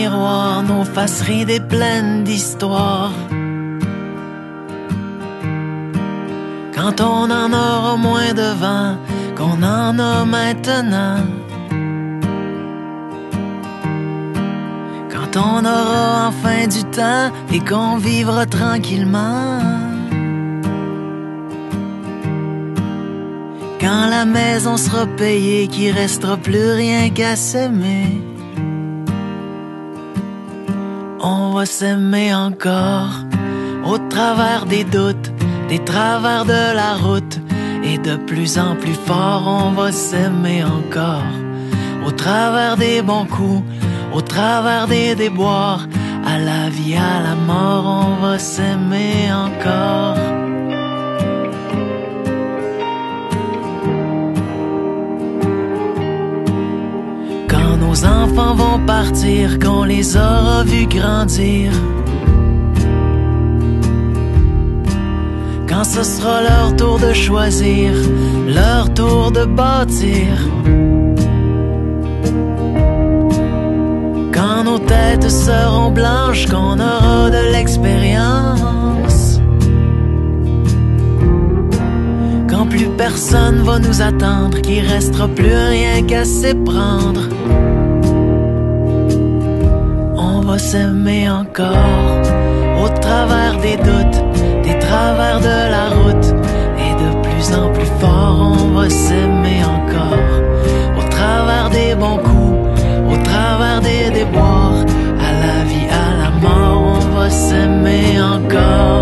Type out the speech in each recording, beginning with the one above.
miroir, nos faces ridées pleines d'histoire. Quand on en aura moins de vent qu'on en a maintenant, quand on aura enfin du temps et qu'on vivra tranquillement, quand la maison sera payée, qu'il restera plus rien qu'à s'aimer, on va s'aimer encore au travers des doutes, des travers de la route, et de plus en plus fort on va s'aimer encore au travers des bons coups, au travers des déboires, à la vie, à la mort, on va s'aimer encore. Quand nos enfants vont partir, qu'on les aura vus grandir, quand ce sera leur tour de choisir, leur tour de bâtir, quand nos têtes seront blanches, qu'on aura de l'expérience, quand plus personne va nous attendre, qu'il restera plus rien qu'à s'éprendre, on va s'aimer encore au travers des doutes, des travers de la route, et de plus en plus fort on va s'aimer encore au travers des bons coups, au travers des déboires, à la vie, à la mort, on va s'aimer encore.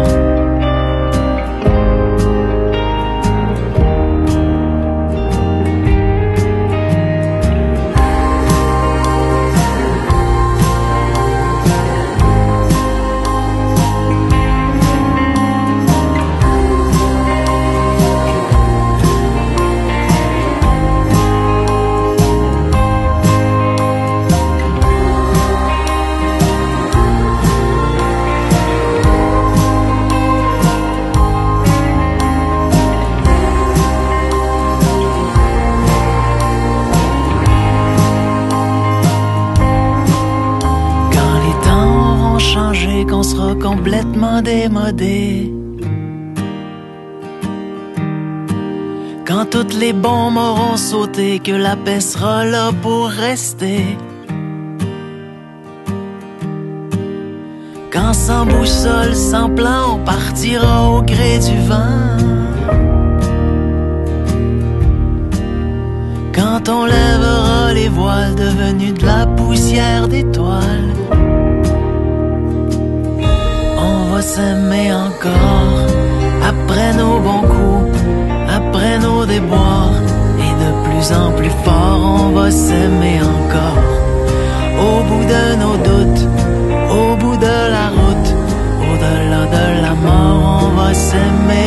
Qu'on sera complètement démodé, quand toutes les bombes auront sauté, que la paix sera là pour rester, quand sans boussole, sans plan, on partira au gré du vent, quand on lèvera les voiles devenus de la poussière d'étoiles, on va s'aimer encore après nos bons coups, après nos déboires, et de plus en plus fort on va s'aimer encore au bout de nos doutes, au bout de la route, au-delà de la mort, on va s'aimer